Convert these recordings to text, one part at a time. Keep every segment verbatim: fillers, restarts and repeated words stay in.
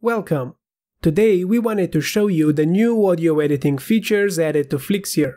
Welcome! Today we wanted to show you the new audio editing features added to Flixier.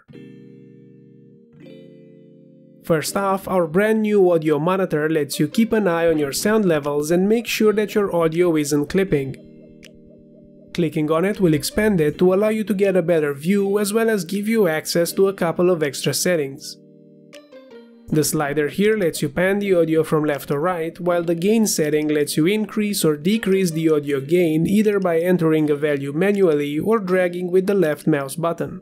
First off, our brand new audio monitor lets you keep an eye on your sound levels and make sure that your audio isn't clipping. Clicking on it will expand it to allow you to get a better view as well as give you access to a couple of extra settings. The slider here lets you pan the audio from left to right, while the gain setting lets you increase or decrease the audio gain either by entering a value manually or dragging with the left mouse button.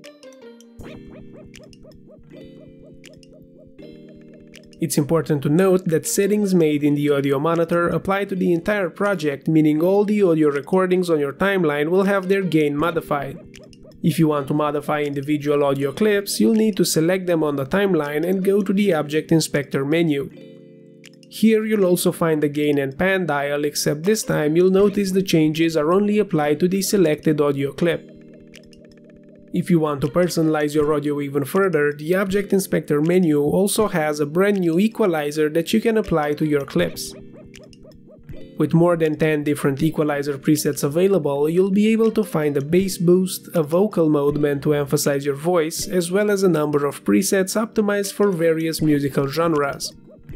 It's important to note that settings made in the audio monitor apply to the entire project, meaning all the audio recordings on your timeline will have their gain modified. If you want to modify individual audio clips, you'll need to select them on the timeline and go to the Object Inspector menu. Here you'll also find the gain and pan dial, except this time you'll notice the changes are only applied to the selected audio clip. If you want to personalize your audio even further, the Object Inspector menu also has a brand new equalizer that you can apply to your clips. With more than ten different equalizer presets available, you'll be able to find a bass boost, a vocal mode meant to emphasize your voice, as well as a number of presets optimized for various musical genres.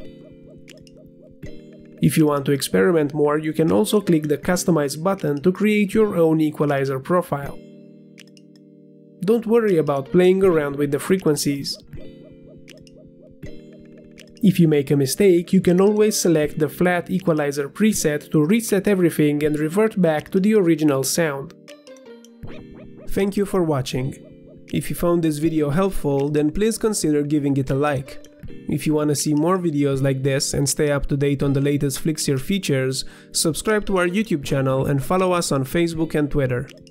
If you want to experiment more, you can also click the Customize button to create your own equalizer profile. Don't worry about playing around with the frequencies. If you make a mistake, you can always select the flat equalizer preset to reset everything and revert back to the original sound. Thank you for watching. If you found this video helpful, then please consider giving it a like. If you want to see more videos like this and stay up to date on the latest Flixier features, subscribe to our YouTube channel and follow us on Facebook and Twitter.